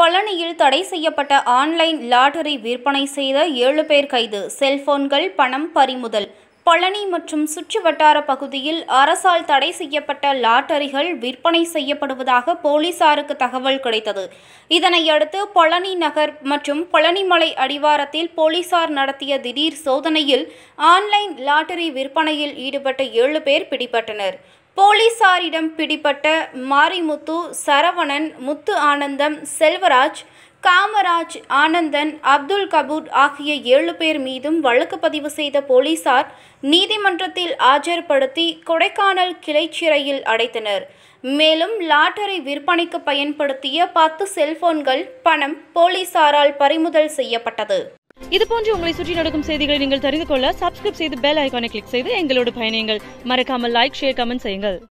பழனியில் தடை செய்யப்பட்ட ஆன்லைன் லாட்டரி விற்பனை செய்த 7 பேர் கைது. செல்போன்கள், பணம் பறிமுதல். பழனி மற்றும் சுற்றுவட்டார பகுதியில் அரசால் தடை செய்யப்பட்ட லாட்டரிகள் விற்பனை செய்யப்படுவதாக போலீசாருக்கு தகவல் கிடைத்தது. இதனையடுத்து பழனி நகர் மற்றும் பழனிமலை அடிவாரத்தில் போலீசார் நடத்திய திடீர் சோதனையில் ஆன்லைன் லாட்டரி விற்பனையில் ஈடுபட்ட 7 பேர் பிடிபட்டனர். போலீசாரிடம் பிடிபட்ட மாரிமுத்து, சரவணன், முத்து ஆனந்தம், செல்வராஜ், காமராஜ், ஆனந்தன், அப்துல் கபூர் ஆகிய 7 பேர் மீதும் வழக்கு பதிவு செய்த போலீசார் நீதிமன்றத்தில் ஆஜர்படுத்தி கொடைக்கானல் கிளை சிறையில் அடைத்தனர். மேலும் லாட்டரி விற்பனைக்கு பயன்படுத்திய 10 செல்போன்கள், பணம் போலீசாரால் பறிமுதல் செய்யப்பட்டது. இதுபோன்று உங்களை சுற்றி நடக்கும் செய்திகளை நீங்கள் தெரிந்து கொள்ள சப்ஸ்கிரைப் செய்து பெல் ஐகானை கிளிக் செய்து எங்களோடு பயணியுங்கள். மறக்காமல் லைக், ஷேர், கமெண்ட் செய்யுங்கள்.